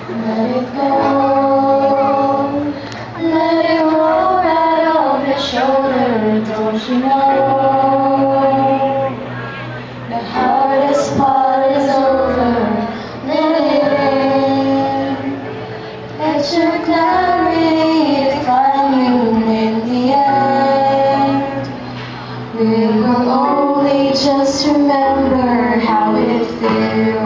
Let it go. Let it roll right off your shoulder. Don't you know? The hardest part is over. Let it in. Let your clarity define you in the end. We will only just remember how it feels.